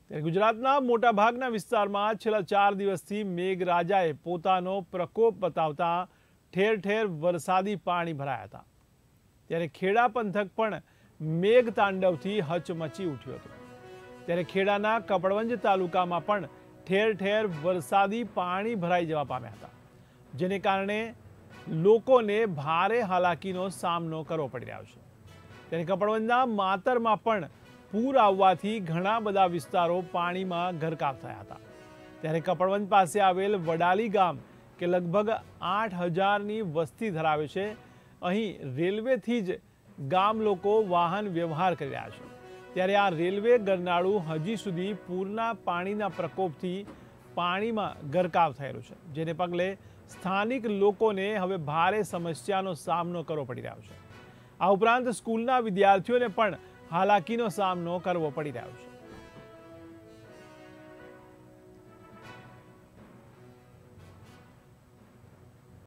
ત્યારે ગુજરાતના મોટાભાગના વિસ્તારમાં છેલ્લા 4 દિવસથી મેઘરાજાએ પોતાનો પ્રકોપ બતાવતા ઠેર ઠેર વરસાદી પાણી ભરાયા હતા। ત્યારે ખેડા પંથક પણ મેઘ તાંડવથી હચમચી ઉઠ્યો હતો। ત્યારે ખેડાના કપડવંજ તાલુકામાં પણ ઠેર ઠેર વરસાદી પાણી ભરાઈ જવા પામ્યા હતા, જેને કારણે લોકોને ભારે હાલાકીનો સામનો કરવો પડી રહ્યો છે। ત્યારે કપડવંજના માતરમાં પણ પૂર આવવાથી ઘણા બધા વિસ્તારો પાણીમાં ગરકાવ થયા હતા। ત્યારે કપડવંજ પાસે આવેલ વડાલી ગામ કે લગભગ 8,000ની વસ્તી ધરાવે છે, અહીં રેલવેથી જ ગામ લોકો વાહન વ્યવહાર કરી રહ્યા છે। ત્યારે આ રેલવે ગરનાળું હજી સુધી પૂરના પાણીના પ્રકોપથી પાણીમાં ગરકાવ થયેલું છે, જેને પગલે સ્થાનિક લોકોને હવે ભારે સમસ્યાનો સામનો કરવો પડી રહ્યો છે। આ ઉપરાંત સ્કૂલના વિદ્યાર્થીઓને પણ હાલાકીનો સામનો કરવો પડી રહ્યો છે।